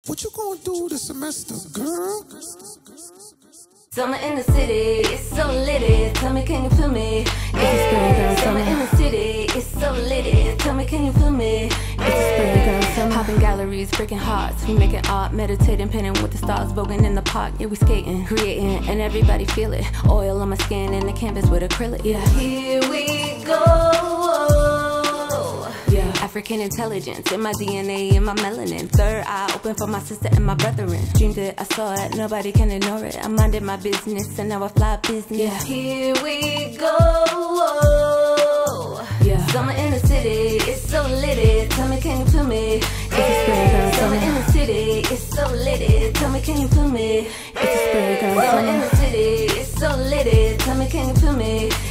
What you gonna do this semester, girl? Summer in the city, it's so litty. Tell me, can you feel me? It's a Sprayground summer in the city, it's so litty. Tell me, can you feel me? It's a Sprayground summer. Hopping galleries, breaking hearts. We making art, meditating, painting with the stars, voguing in the park. Yeah, we skating, creating, and everybody feel it. Oil on my skin and the canvas with acrylic. Yeah, here we go. African intelligence in my DNA, in my melanin. Third eye open for my sister and my brethren. Dreamed it, I saw it, nobody can ignore it. I minded my business and now I fly business. Yeah. Here we go. Yeah. Summer in the city, it's so litty. Tell me, can you feel me? It's a Sprayground summer in the city, it's so litty. Tell me, can you feel me? It's a Sprayground summer in the city, it's so litty. Tell me, can you feel me?